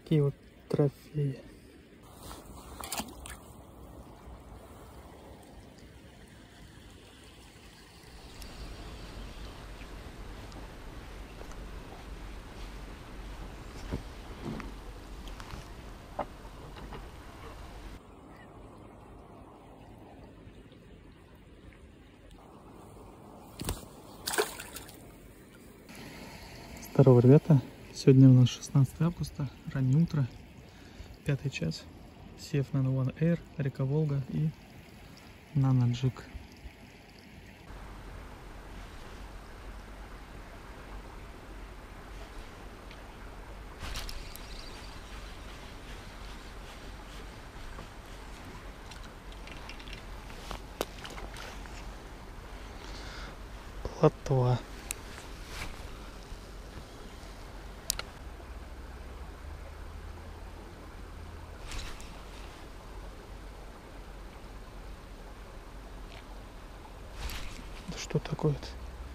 такие вот трофеи. Здорово, ребята! Сегодня у нас 16 августа, раннее утро, 5 час. Сев Nano One Air, река Волга и Nano Jig. Плотва. Что такое-то?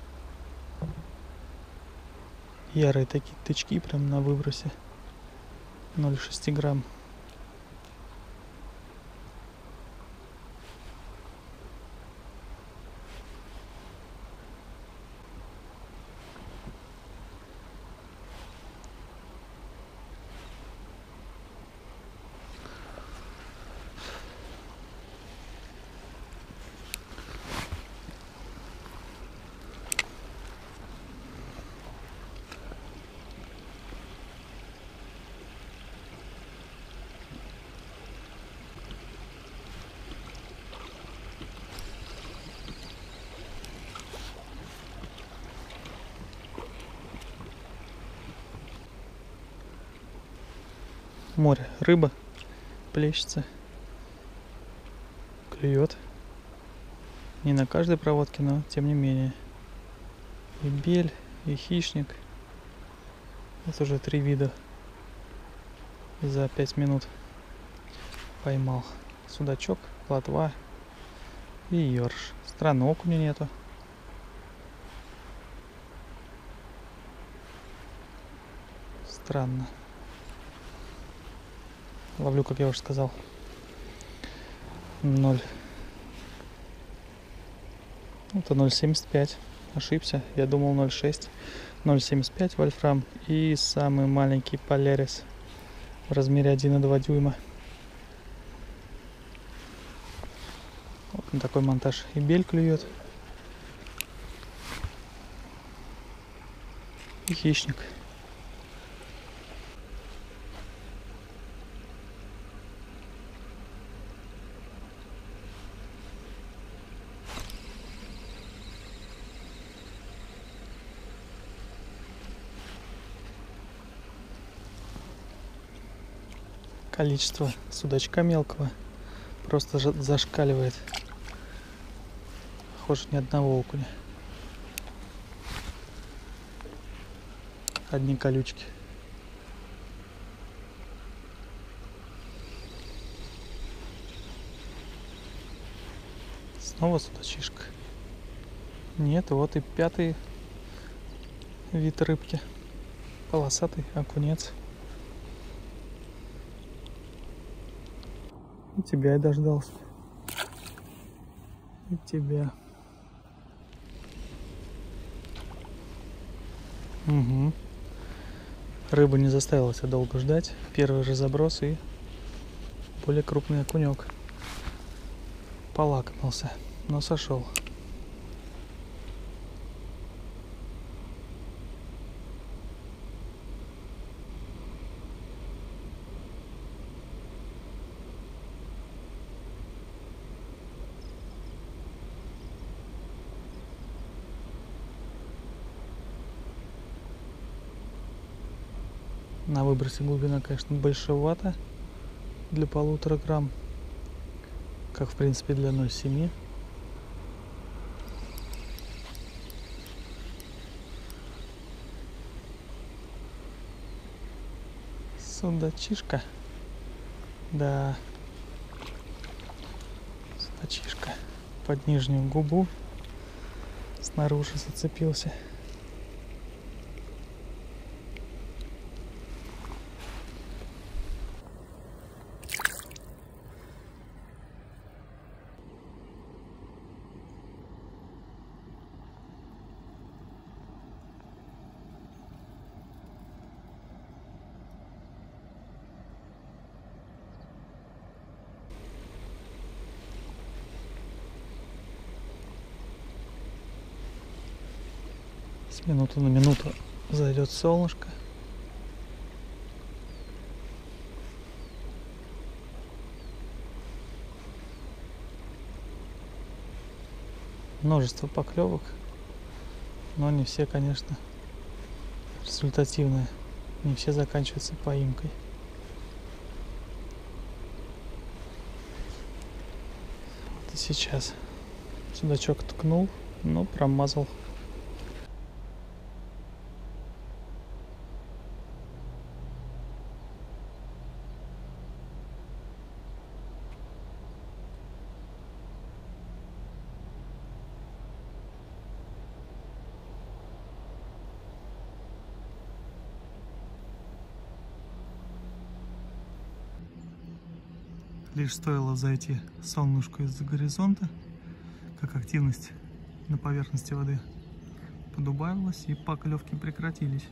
Ярые такие тычки прям на выбросе. 0,6 грамм. Море, рыба плещется, клюет. Не на каждой проводке, но тем не менее. И бель, и хищник. Вот уже 3 вида за 5 минут поймал. Судачок, плотва и ёрш. Странно, окуня нету. Странно. Ловлю, как я уже сказал, 0. Это 0,75. Ошибся. Я думал 0,6. 0,75 вольфрам. И самый маленький полярис в размере 1,2 дюйма. Вот на такой монтаж. И бель клюет. И хищник. Количество судачка мелкого просто зашкаливает. Похоже, ни одного окуня. Одни колючки. Снова судачишка. Нет, вот и 5-й вид рыбки. Полосатый окунец. И тебя я дождался. И тебя. Угу. Рыба не заставила себя долго ждать. Первый же заброс и более крупный окунек. Полакомился, но сошел. На выбросе глубина, конечно, большевата для 1,5 грамм, как в принципе для 0,7. Судачишка. Да. Судачишка. Под нижнюю губу снаружи зацепился. С минуты на минуту зайдет солнышко. Множество поклевок, но не все, конечно, результативные. Не все заканчиваются поимкой. Вот и сейчас судачок ткнул, но промазал. Лишь стоило зайти солнышку из-за горизонта, как активность на поверхности воды подубавилась и поклевки прекратились.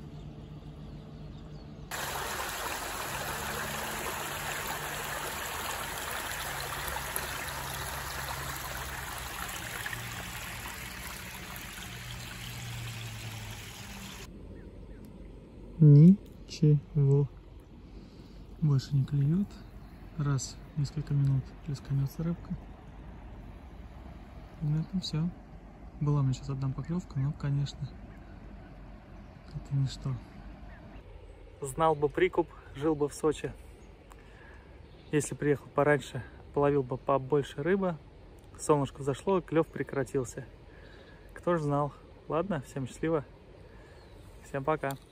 Ничего. Больше не клюет. Раз в несколько минут плесканется рыбка. И на этом все. Была у меня сейчас одна поклевка, но, конечно, это ничто. Знал бы прикуп, жил бы в Сочи. Если приехал пораньше, половил бы побольше рыбы. Солнышко взошло, и клев прекратился. Кто ж знал. Ладно, всем счастливо. Всем пока.